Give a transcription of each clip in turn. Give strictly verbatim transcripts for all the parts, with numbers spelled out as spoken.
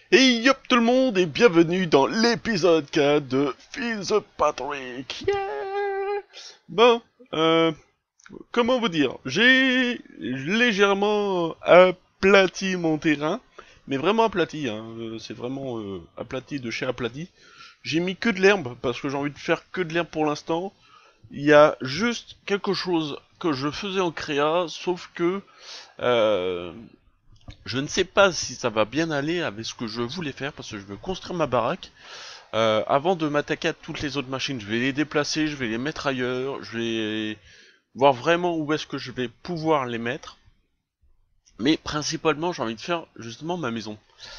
Et yop tout le monde et bienvenue dans l'épisode quatre de Phil the Patrick. Yeah. Bon, euh, comment vous dire, j'ai légèrement aplati mon terrain, mais vraiment aplati, hein, euh, c'est vraiment euh, aplati de chez aplati. J'ai mis que de l'herbe parce que j'ai envie de faire que de l'herbe pour l'instant. Il y a juste quelque chose que je faisais en créa, sauf que euh, je ne sais pas si ça va bien aller avec ce que je voulais faire parce que je veux construire ma baraque. Euh, avant de m'attaquer à toutes les autres machines, je vais les déplacer, je vais les mettre ailleurs, je vais voir vraiment où est-ce que je vais pouvoir les mettre. Mais principalement, j'ai envie de faire justement ma maison.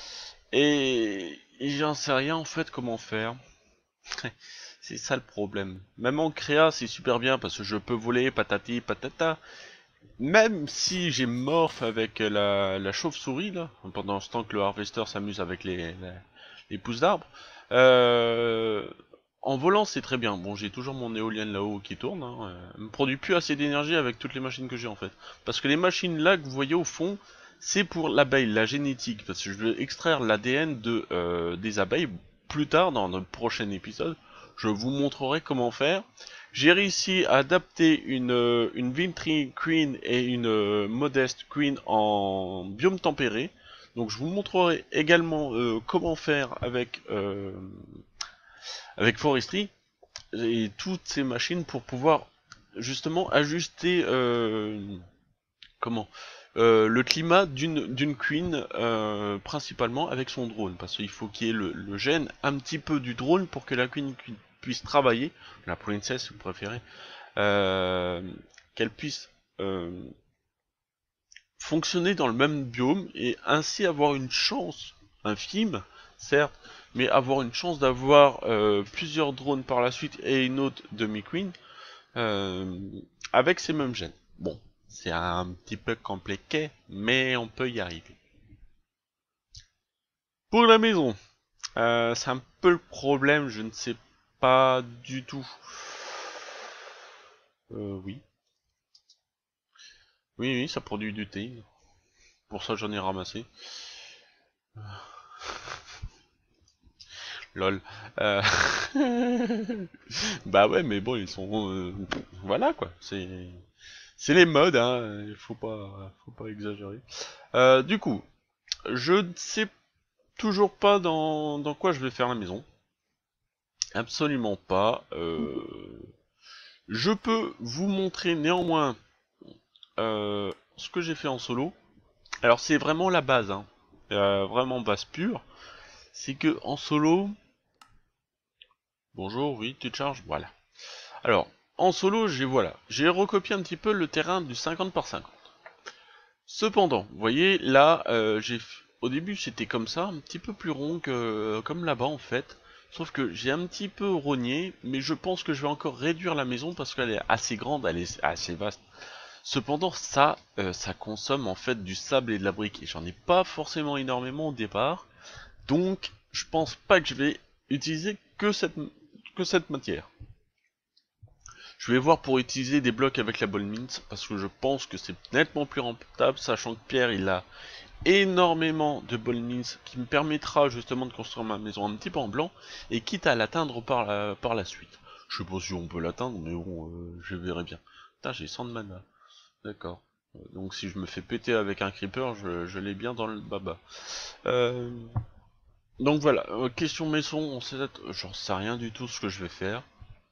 Et, et j'en sais rien en fait comment faire. C'est ça le problème. Même en créa, c'est super bien parce que je peux voler, patati, patata. Même si j'ai morph avec la, la chauve-souris, là, pendant ce temps que le harvester s'amuse avec les, les, les pousses d'arbres, euh, en volant c'est très bien. Bon, j'ai toujours mon éolienne là-haut qui tourne, hein, euh, elle me produit plus assez d'énergie avec toutes les machines que j'ai en fait. Parce que les machines là que vous voyez au fond, c'est pour l'abeille, la génétique, parce que je veux extraire l'A D N de, euh, des abeilles plus tard dans notre prochain épisode. Je vous montrerai comment faire. J'ai réussi à adapter une, euh, une Wintry Queen et une euh, Modest Queen en biome tempéré. Donc je vous montrerai également euh, comment faire avec, euh, avec Forestry et toutes ces machines pour pouvoir justement ajuster euh, comment euh, le climat d'une d'une queen euh, principalement avec son drone parce qu'il faut qu'il y ait le, le gène un petit peu du drone pour que la queen puisse travailler, la princess si vous préférez, euh, qu'elle puisse euh, fonctionner dans le même biome et ainsi avoir une chance infime, certes, mais avoir une chance d'avoir euh, plusieurs drones par la suite et une autre demi-queen euh, avec ces mêmes gènes. Bon, c'est un petit peu compliqué, mais on peut y arriver. Pour la maison, euh, c'est un peu le problème, je ne sais pas du tout. Euh, oui. Oui, oui, ça produit du thé. Pour ça, j'en ai ramassé. Lol. Euh... bah ouais, mais bon, ils sont... euh, voilà, quoi. C'est... C'est les modes, hein. Il faut pas... Faut pas exagérer. Euh, du coup, je ne sais toujours pas dans... dans quoi je vais faire la maison. Absolument pas. Euh... Je peux vous montrer néanmoins euh, ce que j'ai fait en solo. Alors c'est vraiment la base, hein. Euh, vraiment base pure. C'est que en solo... Bonjour, oui, tu te charges, voilà. Alors, en solo, j'ai voilà, j'ai recopié un petit peu le terrain du cinquante par cinquante. Cependant, vous voyez, là, euh, j'ai au début c'était comme ça, un petit peu plus rond que comme là-bas en fait. Sauf que j'ai un petit peu rogné, mais je pense que je vais encore réduire la maison parce qu'elle est assez grande, elle est assez vaste. Cependant, ça, euh, ça consomme en fait du sable et de la brique, et j'en ai pas forcément énormément au départ. Donc, je pense pas que je vais utiliser que cette, que cette matière. Je vais voir pour utiliser des blocs avec la ball mint, parce que je pense que c'est nettement plus rentable, sachant que Pierre il a énormément de ball mint qui me permettra justement de construire ma maison un petit peu en blanc, et quitte à l'atteindre par la, par la suite. Je sais pas si on peut l'atteindre, mais bon, euh, je verrai bien. Putain, j'ai cent de mana. D'accord. Donc si je me fais péter avec un creeper, je, je l'ai bien dans le baba. Euh, donc voilà, euh, question maison, on sait, j'en sais rien du tout ce que je vais faire.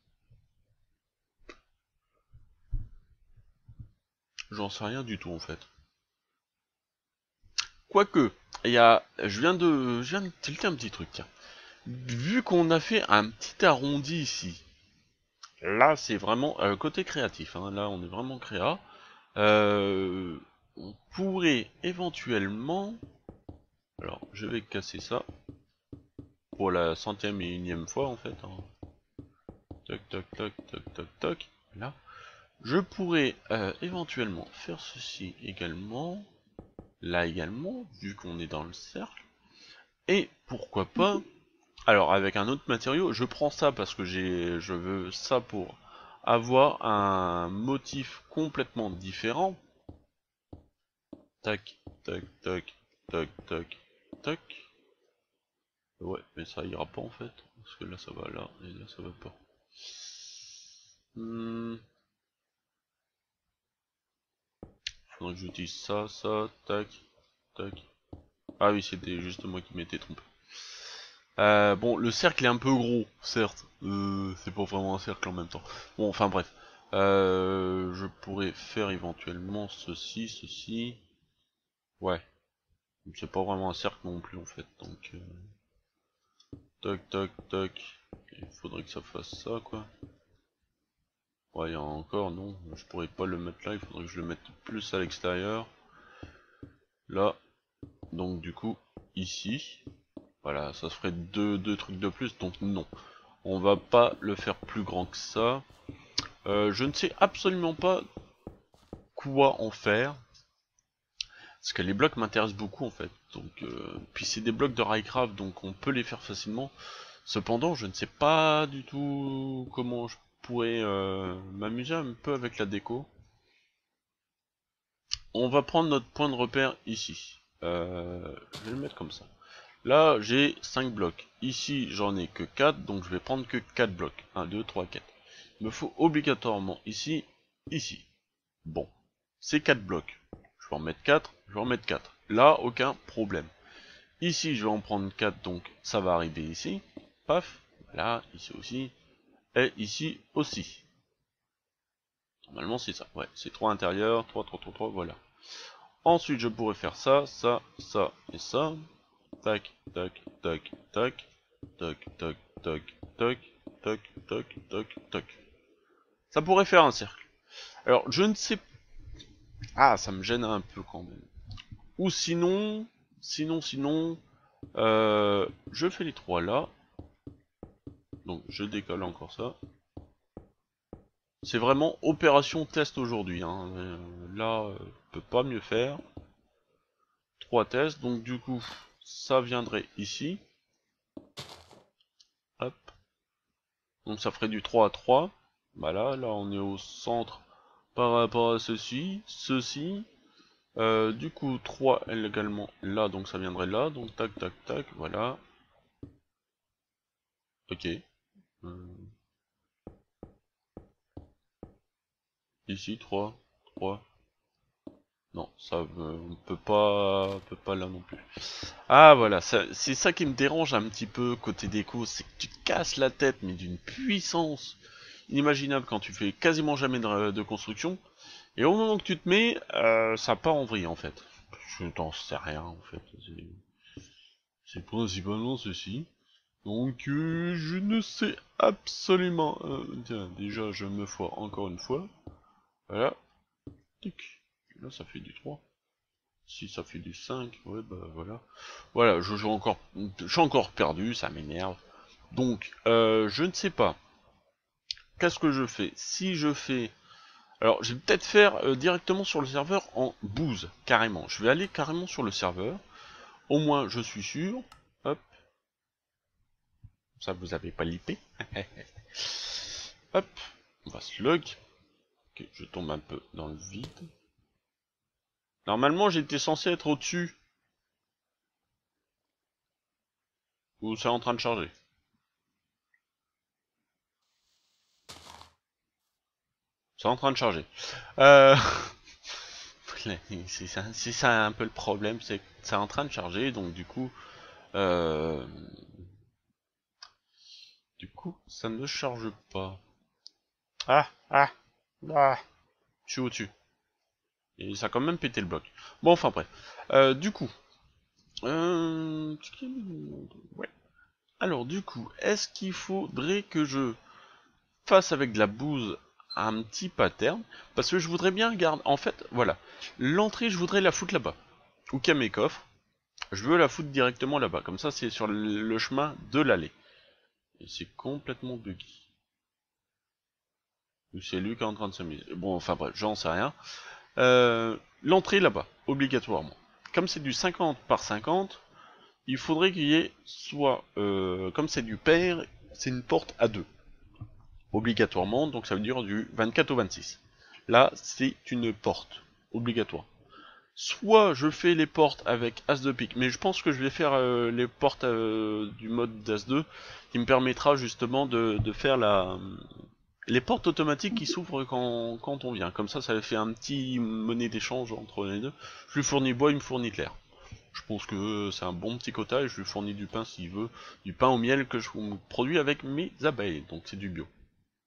J'en sais rien du tout en fait. Quoique, il y a, je viens de, je viens de tilter un petit truc, tiens. Vu qu'on a fait un petit arrondi ici, là c'est vraiment euh, côté créatif, hein, là on est vraiment créa. Euh, on pourrait éventuellement, alors je vais casser ça pour la centième et unième fois en fait. Hein. Toc toc toc toc toc toc. Là, je pourrais euh, éventuellement faire ceci également, là également, vu qu'on est dans le cercle. Et pourquoi pas, alors avec un autre matériau, je prends ça parce que j'ai, je veux ça pour avoir un motif complètement différent. Tac, tac, tac, tac, tac, tac. Ouais, mais ça ira pas en fait, parce que là ça va là, et là ça va pas. Hmm. Faudrait que j'utilise ça, ça, tac, tac. Ah oui, c'était juste moi qui m'étais trompé. Euh, bon, le cercle est un peu gros, certes. Euh, c'est pas vraiment un cercle en même temps. Bon, enfin bref. Euh, je pourrais faire éventuellement ceci, ceci. Ouais. C'est pas vraiment un cercle non plus en fait. Donc, euh... toc, toc, toc. Il faudrait que ça fasse ça, quoi. Ouais, il y a encore, non. Je pourrais pas le mettre là. Il faudrait que je le mette plus à l'extérieur. Là. Donc, du coup, ici. Voilà, ça se ferait deux, deux trucs de plus. Donc, non. On va pas le faire plus grand que ça. Euh, je ne sais absolument pas quoi en faire. Parce que les blocs m'intéressent beaucoup en fait. Donc, euh, puis c'est des blocs de Minecraft, donc on peut les faire facilement. Cependant, je ne sais pas du tout comment je pourrais euh, m'amuser un peu avec la déco. On va prendre notre point de repère ici. Euh, je vais le mettre comme ça. Là, j'ai cinq blocs. Ici, j'en ai que quatre, donc je vais prendre que quatre blocs. un, deux, trois, quatre. Il me faut obligatoirement ici, ici. Bon, c'est quatre blocs. Je vais en mettre quatre, je vais en mettre quatre. Là, aucun problème. Ici, je vais en prendre quatre, donc ça va arriver ici. Paf, là, ici aussi. Et ici aussi. Normalement, c'est ça. Ouais, c'est trois intérieurs, trois, trois, trois, trois, voilà. Ensuite, je pourrais faire ça, ça, ça et ça. Tac, tac, tac, tac. Tac, tac, tac, tac, tac, tac, tac, tac. Ça pourrait faire un cercle. Alors, je ne sais... Ah, ça me gêne un peu quand même. Ou sinon... Sinon, sinon... Euh, je fais les trois là. Donc, je décolle encore ça. C'est vraiment opération test aujourd'hui. Hein. Euh, là, euh, on peut pas mieux faire. Trois tests, donc du coup, ça viendrait ici. Hop. Donc ça ferait du trois à trois. Voilà, là on est au centre par rapport à ceci, ceci. Euh, du coup, trois également là, donc ça viendrait là. Donc tac, tac, tac, voilà. Ok. Euh, ici, trois, trois. Non, ça on peut pas, on peut pas là non plus. Ah voilà, c'est ça qui me dérange un petit peu côté déco, c'est que tu te casses la tête, mais d'une puissance inimaginable quand tu fais quasiment jamais de, de construction, et au moment que tu te mets, euh, ça part en vrille en fait. Je t'en sais rien en fait, c'est principalement ceci. Donc euh, je ne sais absolument... Euh, tiens, déjà je me foire encore une fois. Voilà. Tic. Là ça fait du trois. Si ça fait du cinq, ouais bah voilà. Voilà, je joue encore. Je suis encore perdu, ça m'énerve. Donc, euh, je ne sais pas. Qu'est-ce que je fais? Si je fais. Alors, je vais peut-être faire euh, directement sur le serveur en bouse, carrément. Je vais aller carrément sur le serveur. Au moins, je suis sûr. Hop. Ça, vous avez pas l'I P. Hop. On va se log. Ok, je tombe un peu dans le vide. Normalement, j'étais censé être au-dessus. Ou c'est en train de charger. C'est en train de charger. Euh... c'est ça, ça un peu le problème, c'est que c'est en train de charger, donc du coup... Euh... Du coup, ça ne charge pas. Ah, ah, ah. Je suis au-dessus. Et ça a quand même pété le bloc. Bon, enfin bref. Euh, du coup... Euh... Ouais. Alors du coup, est-ce qu'il faudrait que je fasse avec de la bouse un petit pattern? Parce que je voudrais bien garder... En fait, voilà. L'entrée, je voudrais la foutre là-bas. Ou qu'il y a mes coffres. Je veux la foutre directement là-bas. Comme ça, c'est sur le chemin de l'allée. Et c'est complètement buggy. Ou c'est lui qui est en train de s'amuser. Bon, enfin bref, j'en sais rien. Euh, L'entrée là-bas, obligatoirement. Comme c'est du cinquante par cinquante, il faudrait qu'il y ait soit... Euh, comme c'est du pair, c'est une porte à deux. Obligatoirement, donc ça veut dire du vingt-quatre au vingt-six. Là, c'est une porte. Obligatoire. soit je fais les portes avec As de pique, mais je pense que je vais faire euh, les portes euh, du mode d'As deux, qui me permettra justement de, de faire la... les portes automatiques qui s'ouvrent quand, quand on vient. Comme ça, ça fait un petit monnaie d'échange entre les deux. Je lui fournis bois, il me fournit de l'air. Je pense que c'est un bon petit quota et je lui fournis du pain s'il veut. Du pain au miel que je produis avec mes abeilles, donc c'est du bio.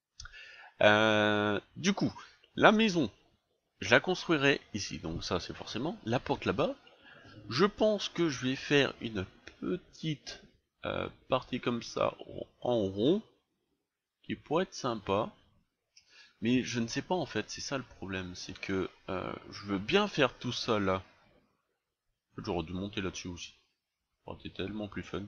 Euh, du coup, la maison, je la construirai ici. Donc ça, c'est forcément la porte là-bas. Je pense que je vais faire une petite euh, partie comme ça en rond, qui pourrait être sympa. Mais je ne sais pas en fait, c'est ça le problème, c'est que euh, je veux bien faire tout ça là. J'aurais dû monter là-dessus aussi. Ça aurait été tellement plus fun.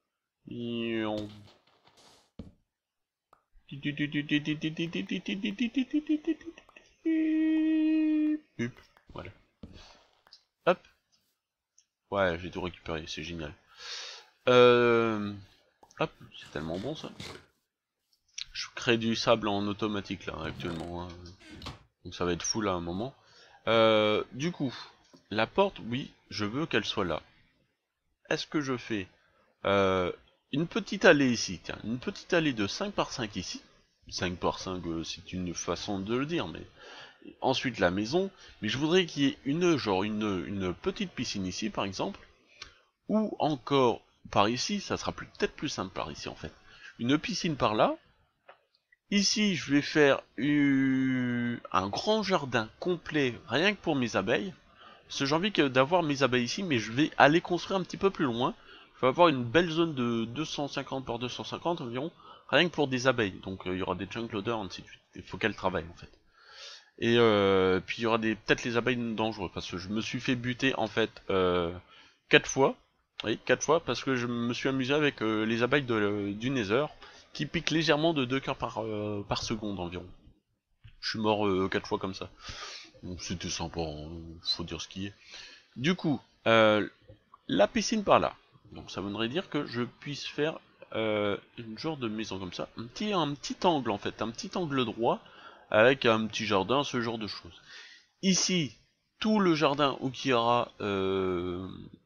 Voilà. Hop. Ouais, j'ai tout récupéré, c'est génial. Euh... Hop, c'est tellement bon ça. Je crée du sable en automatique là actuellement. Hein. Donc ça va être full à un moment. Euh, du coup, la porte, oui, je veux qu'elle soit là. Est-ce que je fais euh, une petite allée ici, tiens, une petite allée de cinq par cinq ici. cinq par cinq, euh, c'est une façon de le dire, mais ensuite la maison. Mais je voudrais qu'il y ait une, genre une, une petite piscine ici, par exemple. Ou encore par ici, ça sera peut-être plus simple par ici en fait. Une piscine par là. Ici, je vais faire euh, un grand jardin complet, rien que pour mes abeilles. Parce que j'ai envie d'avoir mes abeilles ici, mais je vais aller construire un petit peu plus loin. Je vais avoir une belle zone de deux cent cinquante par deux cent cinquante environ, rien que pour des abeilles. Donc euh, il y aura des junk loaders, ainsi de suite. Il faut qu'elles travaillent en fait. Et euh, puis il y aura des peut-être les abeilles dangereuses, parce que je me suis fait buter en fait euh, quatre fois. Oui, quatre fois, parce que je me suis amusé avec euh, les abeilles de, du Nether, qui piquent légèrement de deux cœurs par, euh, par seconde environ. Je suis mort euh, quatre fois comme ça. Donc c'était sympa, hein, faut dire ce qui est. Du coup, euh, la piscine par là. Donc ça voudrait dire que je puisse faire euh, une genre de maison comme ça. Un petit, un petit angle en fait, un petit angle droit, avec un petit jardin, ce genre de choses. Ici, tout le jardin où il y aura euh,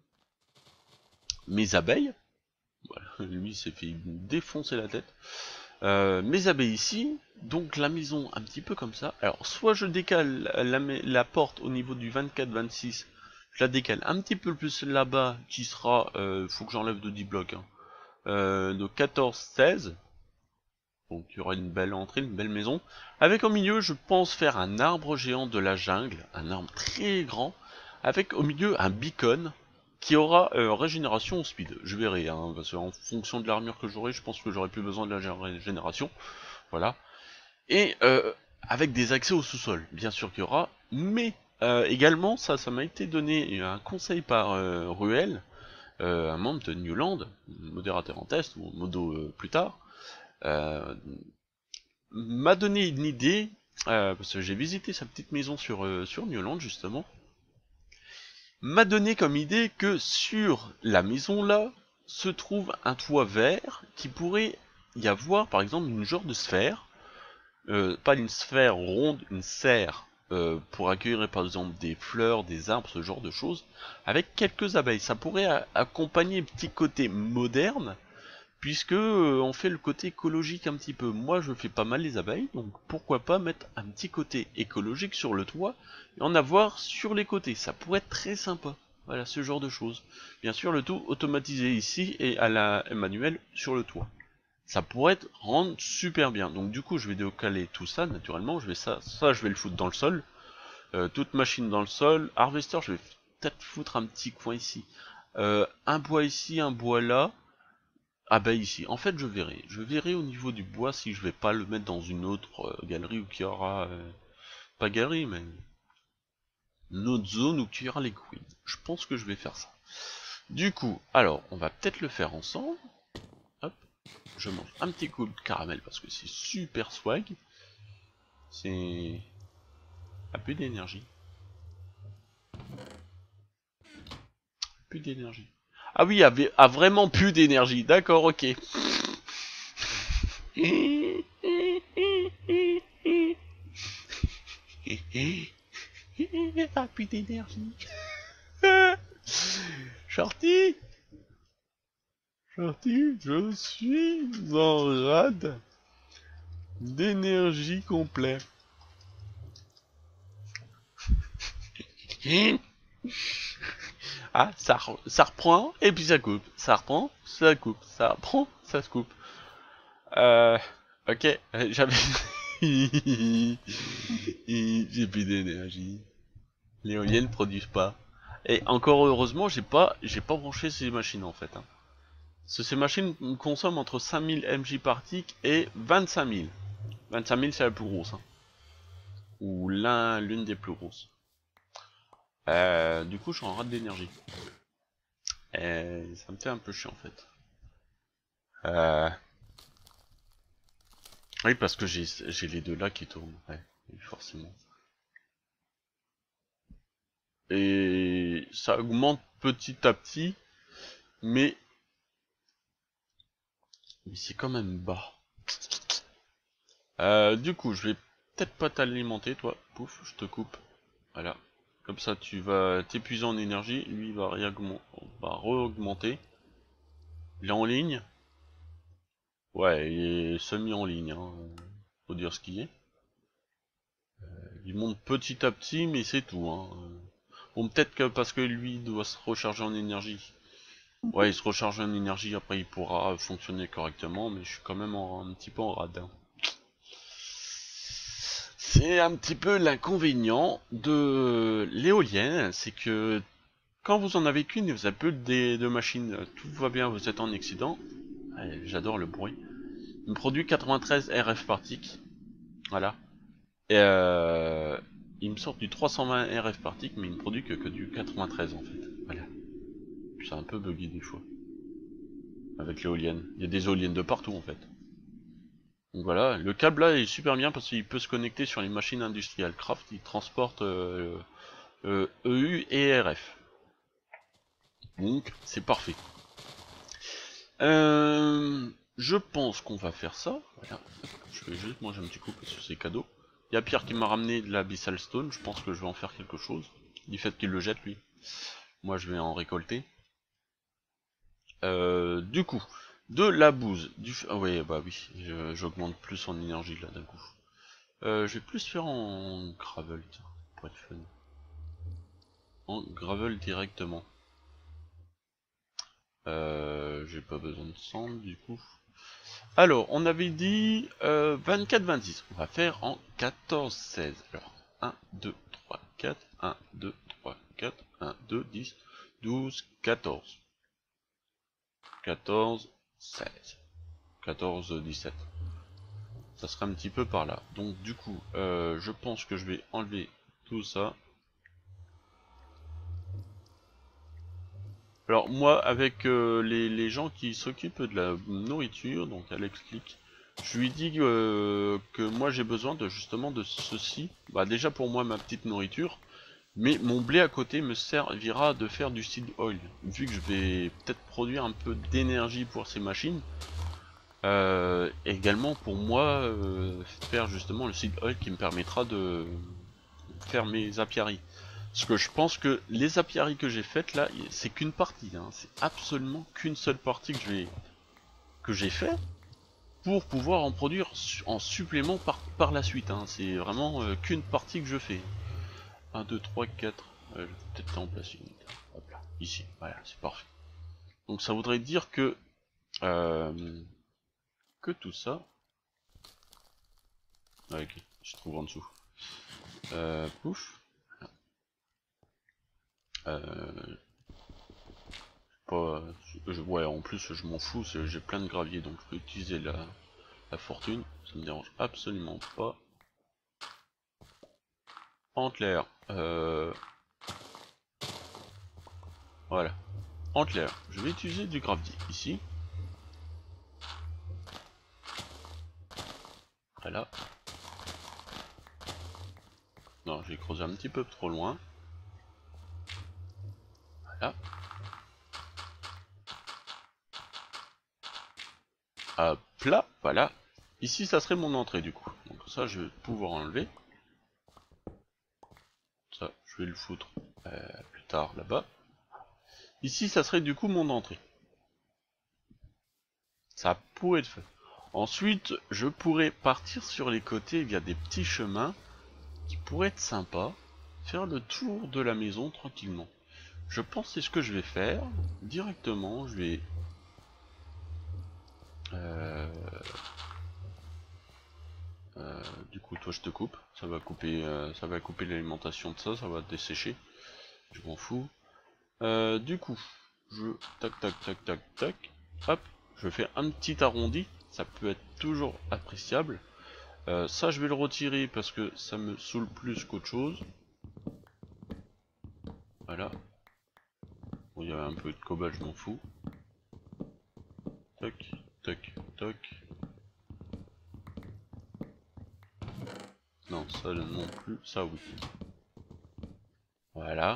mes abeilles. Voilà, lui s'est fait défoncer la tête. Euh, mes abeilles ici, donc la maison un petit peu comme ça. Alors soit je décale la, la, la porte au niveau du vingt-quatre vingt-six, je la décale un petit peu plus là-bas, qui sera, euh, faut que j'enlève de dix blocs, hein, euh, de quatorze seize. Donc il y aura une belle entrée, une belle maison. Avec au milieu, je pense faire un arbre géant de la jungle, un arbre très grand, avec au milieu un beacon, qui aura euh, régénération au speed. Je verrai, hein, parce qu'en fonction de l'armure que j'aurai, je pense que j'aurai plus besoin de la régénération. Voilà. Et euh, avec des accès au sous-sol, bien sûr qu'il y aura. Mais euh, également, ça, ça m'a été donné un conseil par euh, Ruel, euh, un membre de Newland, modérateur en test, ou modo euh, plus tard, euh, m'a donné une idée, euh, parce que j'ai visité sa petite maison sur, euh, sur Newland justement, m'a donné comme idée que sur la maison là se trouve un toit vert qui pourrait y avoir par exemple une genre de sphère, euh, pas une sphère ronde, une serre euh, pour accueillir par exemple des fleurs, des arbres, ce genre de choses, avec quelques abeilles. Ça pourrait accompagner un petit côté moderne, puisque euh, on fait le côté écologique un petit peu. Moi je fais pas mal les abeilles, donc pourquoi pas mettre un petit côté écologique sur le toit et en avoir sur les côtés, ça pourrait être très sympa. Voilà, ce genre de choses. Bien sûr le tout automatisé ici et à la manuelle sur le toit. Ça pourrait être rendre super bien. Donc du coup je vais décaler tout ça naturellement, je vais ça, ça je vais le foutre dans le sol. Euh, toute machine dans le sol. Harvester je vais peut-être foutre un petit coin ici. Euh, un bois ici, un bois là. Ah bah ici, en fait je verrai, je verrai au niveau du bois si je vais pas le mettre dans une autre euh, galerie où il y aura, euh, pas galerie mais une autre zone où il y aura les queens. Je pense que je vais faire ça. Du coup, alors on va peut-être le faire ensemble. Hop, je mange un petit coup de caramel parce que c'est super swag. C'est... Ah, plus d'énergie. Plus d'énergie. Ah oui, a, a vraiment plus d'énergie, d'accord, ok. Ah, plus d'énergie. Shorty Shorty, je suis en rade d'énergie complet. Ah, ça, re ça reprend, et puis ça coupe. Ça reprend, ça coupe. Ça reprend, ça se coupe. Euh... Ok, j'avais... J'ai plus d'énergie. L'éolienne produisent pas. Et encore heureusement, j'ai pas, j'ai pas branché ces machines en fait. Hein. Ces machines consomment entre cinq mille millivolts par tick et vingt-cinq mille. vingt-cinq mille c'est la plus grosse. Hein. Ou l'un, l'une des plus grosses. Euh, du coup, je suis en rate d'énergie. Et ça me fait un peu chiant en fait. Euh... Oui, parce que j'ai les deux là qui tournent. Ouais, forcément. Et ça augmente petit à petit, mais, mais c'est quand même bas. Euh, du coup, je vais peut-être pas t'alimenter, toi. Pouf, je te coupe. Voilà. Comme ça, tu vas t'épuiser en énergie. Lui, il va re-augmenter. Il est en ligne. Ouais, il est semi en ligne. Hein. Faut dire ce qu'il est. Il monte petit à petit, mais c'est tout. Hein. Bon, peut-être que parce que lui doit se recharger en énergie. Ouais, il se recharge en énergie, après il pourra fonctionner correctement, mais je suis quand même en, un petit peu en rade. Hein. C'est un petit peu l'inconvénient de l'éolienne, c'est que quand vous en avez qu'une et vous avez peu de, de machines, tout va bien, vous êtes en excédent. J'adore le bruit. Il me produit quatre-vingt-treize R F par tick. Voilà. Et euh, il me sort du trois cent vingt R F par tick, mais il me produit que, que du quatre-vingt-treize en fait. Voilà. C'est un peu buggy des fois. Avec l'éolienne. Il y a des éoliennes de partout en fait. Donc voilà, le câble là est super bien parce qu'il peut se connecter sur les machines industrielles Craft, il transporte euh, euh, E U et R F. Donc c'est parfait. Euh, je pense qu'on va faire ça. Voilà. Je vais juste manger un petit coup parce que c'est cadeau. Il y a Pierre qui m'a ramené de la Byssal Stone, je pense que je vais en faire quelque chose. Du fait qu'il le jette lui. Moi je vais en récolter. Euh, du coup, de la bouse, du... Ah oui, bah oui, j'augmente plus en énergie là d'un coup. Euh, je vais plus faire en gravel, tiens, pour être fun. En gravel directement. Euh, j'ai pas besoin de cendre du coup. Alors, on avait dit euh, vingt-quatre vingt-six. On va faire en quatorze seize. Alors, un, deux, trois, quatre, un, deux, trois, quatre, un, deux, dix, douze, quatorze. quatorze, seize. quatorze, dix-sept. Ça sera un petit peu par là. Donc du coup, euh, je pense que je vais enlever tout ça. Alors moi, avec euh, les, les gens qui s'occupent de la nourriture, donc Alex Click, je lui dis euh, que moi j'ai besoin de justement de ceci. Bah déjà pour moi ma petite nourriture, mais mon blé à côté me servira de faire du seed oil. Vu que je vais peut-être produire un peu d'énergie pour ces machines. Euh, également pour moi euh, faire justement le seed oil qui me permettra de faire mes apiaries. Parce que je pense que les apiaries que j'ai faites là, c'est qu'une partie, hein. C'est absolument qu'une seule partie que je vais que j'ai fait pour pouvoir en produire en supplément par, par la suite. Hein. C'est vraiment euh, qu'une partie que je fais. un, deux, trois, quatre. Euh, je vais peut-être en placer une. Hop là, ici, voilà, c'est parfait. Donc ça voudrait dire que euh, que tout ça. Ah, ok, je trouve en dessous. Euh, pouf. Euh, pas, je, ouais, en plus je m'en fous, j'ai plein de gravier donc je peux utiliser la, la fortune, ça me dérange absolument pas. En clair, euh, voilà. En clair, je vais utiliser du gravier ici. Voilà. Non, j'ai creusé un petit peu trop loin. Voilà. Hop là, voilà. Ici, ça serait mon entrée du coup. Donc ça, je vais pouvoir enlever. Ça, je vais le foutre euh, plus tard là-bas. Ici, ça serait du coup mon entrée. Ça pourrait être fait. Ensuite, je pourrais partir sur les côtés via des petits chemins qui pourraient être sympas. Faire le tour de la maison tranquillement. Je pense que c'est ce que je vais faire. Directement, je vais... Euh... Euh, du coup, toi, je te coupe. Ça va couper, euh, ça va couper l'alimentation de ça, ça va dessécher. Je m'en fous. Euh, du coup, je... Tac, tac, tac, tac, tac. Hop, je fais un petit arrondi. Ça peut être toujours appréciable. Euh, ça, je vais le retirer parce que ça me saoule plus qu'autre chose. Voilà. Bon, il y a un peu de cobalt, je m'en fous. Tac, tac, tac. Non, ça non plus, ça oui. Voilà.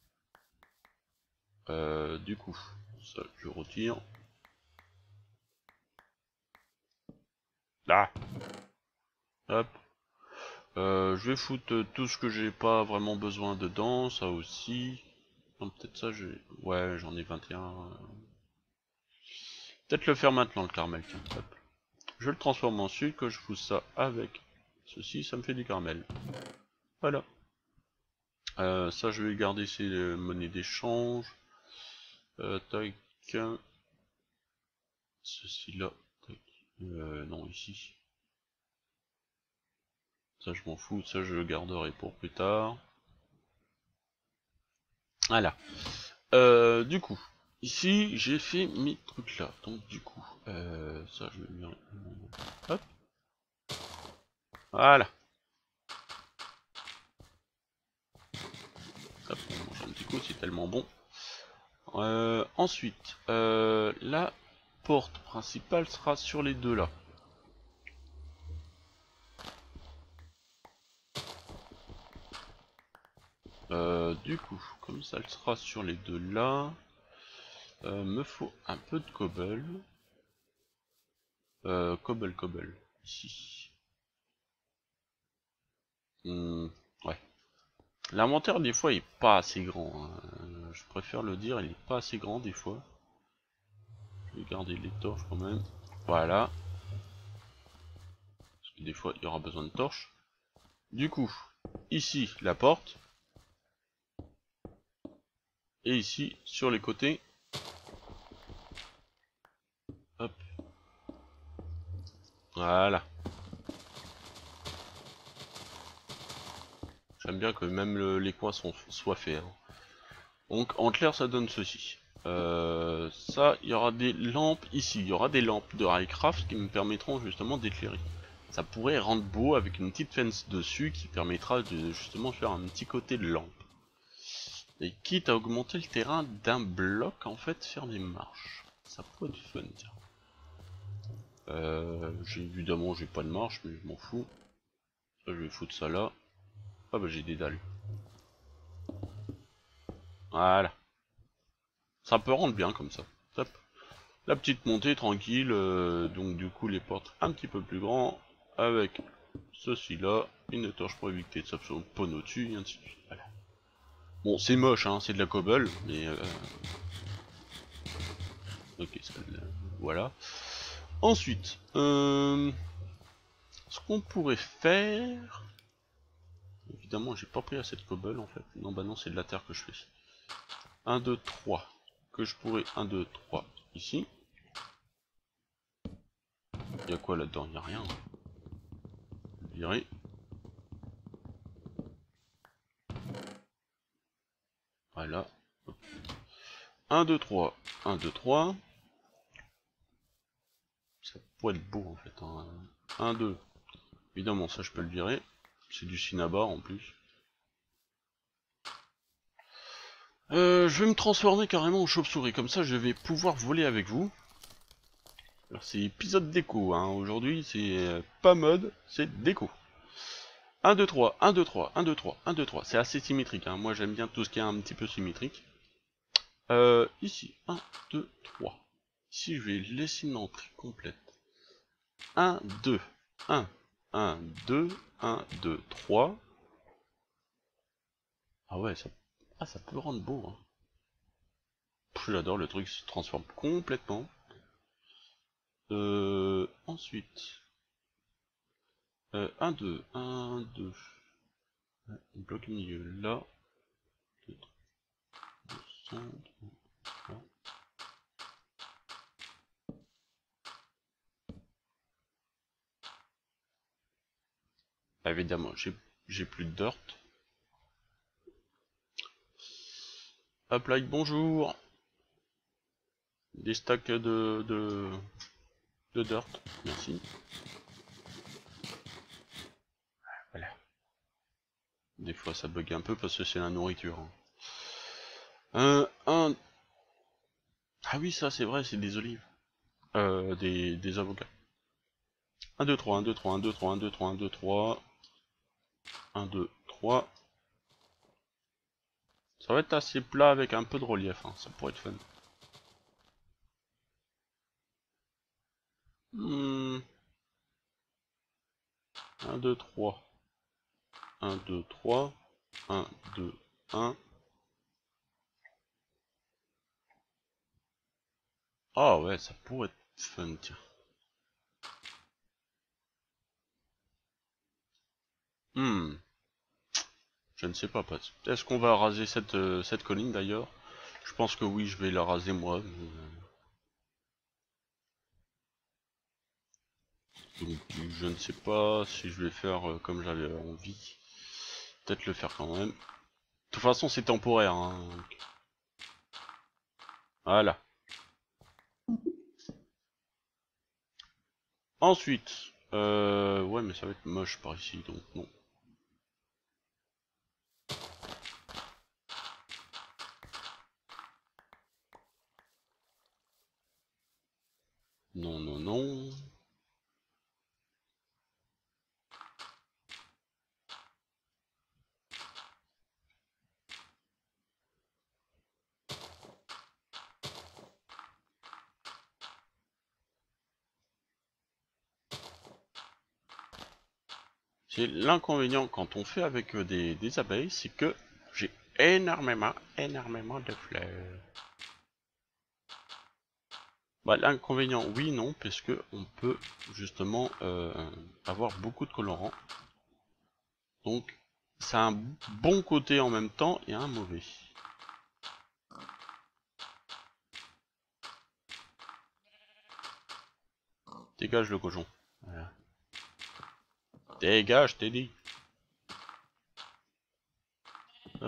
Euh, du coup, ça je retire. Là. Hop. Euh, je vais foutre tout ce que j'ai pas vraiment besoin dedans, ça aussi. Non, peut-être ça, j'ai... Ouais, j'en ai vingt et un. Peut-être le faire maintenant, le caramel, tiens. Hop. Je le transforme ensuite, que je fous ça avec ceci, ça me fait du caramel. Voilà. Euh, ça, je vais garder ces euh, monnaies d'échange. Euh, tac. Ceci là. Tac. Euh, non, ici. Ça, je m'en fous. Ça, je le garderai pour plus tard. Voilà. Euh, du coup, ici, j'ai fait mes trucs là. Donc, du coup, euh, ça, je vais lui... Hop. Voilà. Hop, on mange un petit coup, c'est tellement bon. Euh, ensuite, euh, la porte principale sera sur les deux là. Euh, du coup, comme ça elle sera sur les deux là, euh, me faut un peu de cobble. Euh, cobble, cobble, ici. Hmm, ouais. L'inventaire des fois il est pas assez grand, hein. Euh, je préfère le dire, il est pas assez grand des fois. Je vais garder les torches quand même. Voilà. Parce que des fois il y aura besoin de torches. Du coup, ici la porte. Et ici, sur les côtés. Hop. Voilà. J'aime bien que même le, les coins sont, soient faits. Hein. Donc en clair ça donne ceci. Euh, ça, il y aura des lampes ici. Il y aura des lampes de Highcraft qui me permettront justement d'éclairer. Ça pourrait rendre beau avec une petite fence dessus qui permettra de justement faire un petit côté de lampe. Et quitte à augmenter le terrain d'un bloc, en fait, faire des marches. Ça pourrait être fun, tiens. Euh, j'ai évidemment j'ai pas de marche, mais je m'en fous. Ça, je vais foutre ça là. Ah bah j'ai des dalles. Voilà. Ça peut rendre bien comme ça. Hop. La petite montée tranquille, euh, donc du coup les portes un petit peu plus grands, avec ceci là, une torche pour éviter de s'absorber pono dessus, et ainsi de suite. Voilà. Bon, c'est moche, hein, c'est de la cobble, mais euh... ok, ça, euh, voilà. Ensuite, euh... ce qu'on pourrait faire... Évidemment, j'ai pas pris assez de cobble en fait. Non, bah non, c'est de la terre que je fais. un, deux, trois. Que je pourrais... un, deux, trois. Ici. Il y a quoi là-dedans? Il n'y a rien. Virer. Voilà. un, deux, trois. un, deux, trois. Ça pourrait être beau en fait. Hein. un, deux. Évidemment, ça je peux le virer. C'est du cinnabar en plus. Euh, je vais me transformer carrément en chauve-souris. Comme ça, je vais pouvoir voler avec vous. Alors, c'est épisode déco. Hein. Aujourd'hui, c'est pas mode, c'est déco. un, deux, trois, un, deux, trois, un, deux, trois, un, deux, trois. C'est assez symétrique. Hein. Moi, j'aime bien tout ce qui est un petit peu symétrique. Euh, ici, un, deux, trois. Ici, je vais laisser une entrée complète. un, deux, un, un, deux, un, deux, trois. Ah ouais, ça, ah, ça peut rendre beau. Hein. J'adore, le truc se transforme complètement. Euh, ensuite, euh, un, deux, un, deux. On bloque le milieu là. deux, trois, centre, trois. Ah, évidemment, j'ai plus de dirt. Hop là, bonjour. Des stacks de, de, de dirt, merci. Voilà. Des fois ça bug un peu parce que c'est la nourriture. Un, un... Ah oui, ça c'est vrai, c'est des olives. Euh, des, des avocats. un, deux, trois, un, deux, trois, un, deux, trois, un, deux, trois, un, deux, trois. un, deux, trois. Ça va être assez plat avec un peu de relief, hein. Ça pourrait être fun. Hmm. un, deux, trois. un, deux, trois. un, deux, un. Ah ouais, ça pourrait être fun, tiens. Hmm. Je ne sais pas, Pat. Est-ce qu'on va raser cette, euh, cette colline d'ailleurs? Je pense que oui, je vais la raser moi. Mais... Donc, je ne sais pas si je vais faire euh, comme j'avais envie. Peut-être le faire quand même. De toute façon, c'est temporaire. Hein. Voilà. Ensuite, euh, ouais, mais ça va être moche par ici, donc non. Non, non, non. C'est l'inconvénient quand on fait avec euh, des, des abeilles, c'est que j'ai énormément, énormément de fleurs. Bah, l'inconvénient, oui, non, parce que on peut justement euh, avoir beaucoup de colorants. Donc, ça a un bon côté en même temps et un mauvais. Dégage le cochon. Voilà. Dégage, t'es dit. Hop.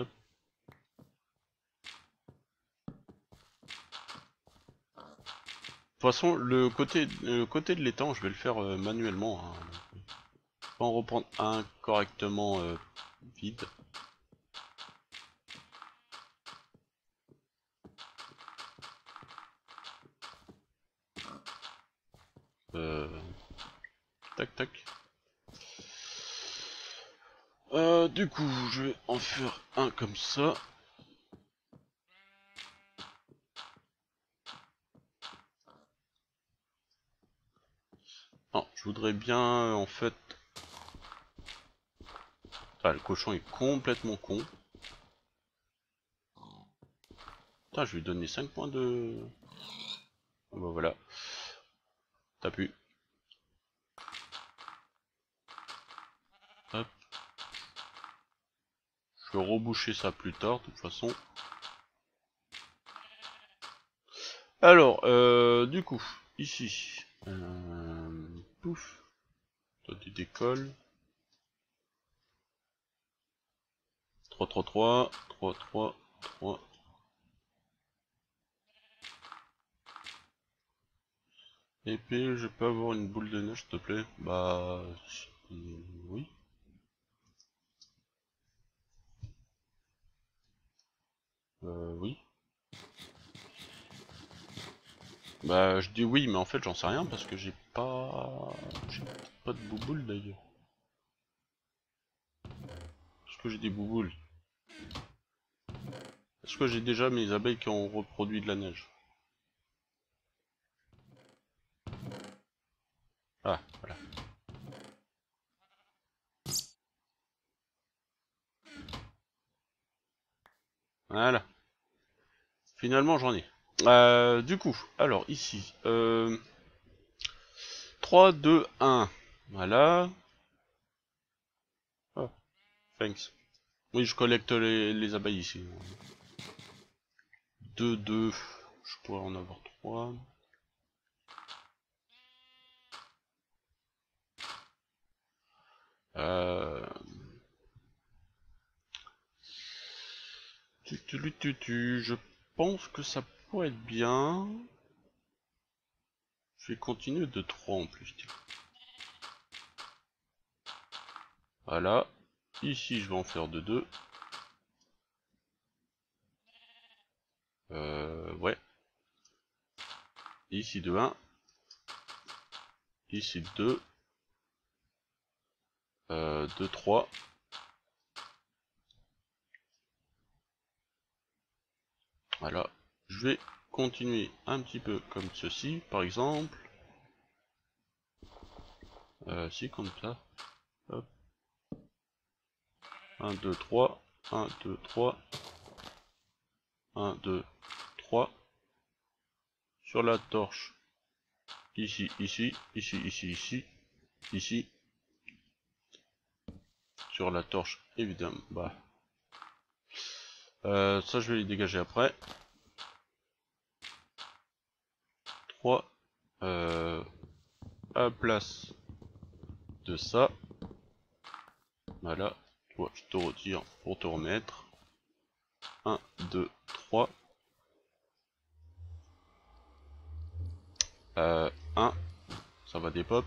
De toute façon, le côté, le côté de l'étang, je vais le faire euh, manuellement. Hein. On va en reprendre un correctement euh, vide. Euh, tac tac. Euh, du coup, je vais en faire un comme ça. Non, je voudrais bien en fait... Ah, le cochon est complètement con. Putain, je vais lui donner cinq points de... Ah bah voilà. T'as pu. Hop. Je vais reboucher ça plus tard, de toute façon. Alors, euh, du coup, ici. Euh, pouf. Toi, tu décolles. trois, trois, trois. trois, trois, trois. Épée, je peux avoir une boule de neige, s'il te plaît? Bah... oui. Euh, oui. Bah, je dis oui, mais en fait, j'en sais rien parce que j'ai pas... J'ai pas de bouboule, d'ailleurs. Est-ce que j'ai des bouboules? Est-ce que j'ai déjà mes abeilles qui ont reproduit de la neige? Ah, voilà. Voilà. Finalement, j'en ai. Euh, du coup, alors ici, euh, trois, deux, un, voilà. Oh, thanks. Oui, je collecte les, les abeilles ici. deux, deux, je pourrais en avoir trois. Euh... Tu, tu, tu, tu, tu, je pense que ça pourrait être bien. Je vais continuer de trois en plus. Tiens. Voilà. Ici, je vais en faire de deux. Euh, ouais. Ici de un. Ici de deux. Euh, de trois. Voilà. Je vais continuer un petit peu comme ceci, par exemple. Euh, si, comme ça. Hop. un, deux, trois. un, deux, trois. un, deux, trois. Sur la torche. Ici, ici, ici, ici, ici, ici. Sur la torche, évidemment. Bah. Euh, ça, je vais les dégager après. trois. Euh, à la place de ça. Voilà. Toi, je te retire pour te remettre. un, deux, trois. Euh, un. Ça va des pop.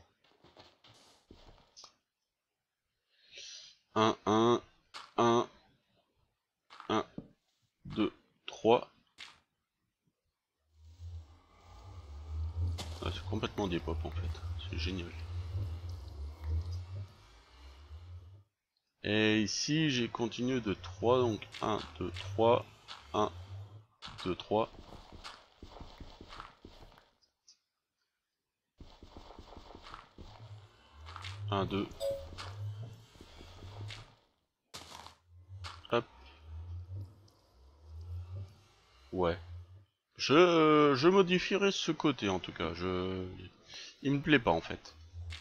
un, un, un, un, deux, trois. Ah, c'est complètement des pop en fait. C'est génial. Et ici, j'ai continué de trois. Donc un, deux, trois. un, deux, trois. un, deux. Hop. Ouais. Je, je modifierai ce côté en tout cas. Je, il me plaît pas en fait.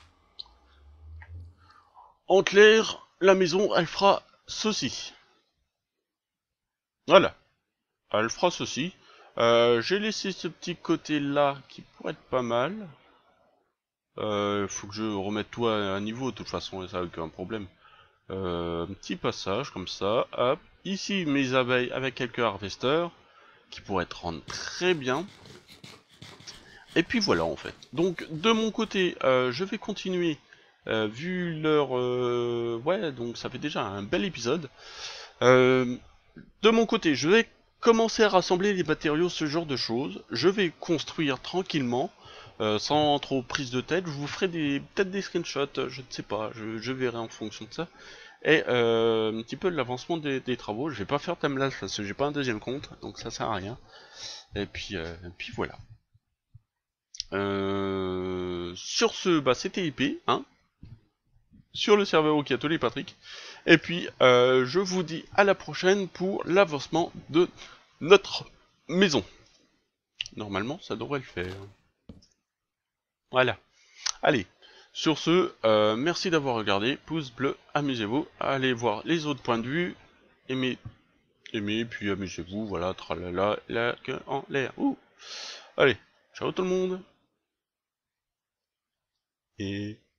En clair, la maison, elle fera ceci. Voilà. Elle fera ceci. Euh, j'ai laissé ce petit côté là qui pourrait être pas mal. Euh, faut que je remette tout à, à niveau de toute façon, et ça aucun problème. Euh, un petit passage comme ça. Hop. Ici mes abeilles avec quelques harvesters qui pourraient te rendre très bien. Et puis voilà en fait. Donc de mon côté, euh, je vais continuer. Euh, vu leur... Euh, ouais, donc ça fait déjà un bel épisode. Euh, de mon côté, je vais commencer à rassembler les matériaux, ce genre de choses. Je vais construire tranquillement, euh, sans trop prise de tête. Je vous ferai des peut-être des screenshots, je ne sais pas, je, je verrai en fonction de ça. Et euh, un petit peu de l'avancement des, des travaux. Je vais pas faire timelapse parce que j'ai pas un deuxième compte, donc ça sert à rien. Et puis, euh, et puis voilà. Euh, sur ce, bah c'était I P, hein, sur le serveur Okato les Patrick. Et puis, euh, je vous dis à la prochaine pour l'avancement de notre maison. Normalement, ça devrait le faire. Voilà. Allez, sur ce, euh, merci d'avoir regardé. Pouce bleu, amusez-vous. Allez voir les autres points de vue. Aimez, aimez, puis amusez-vous. Voilà, tralala, la queue en l'air. Ouh. Allez, ciao tout le monde. Et...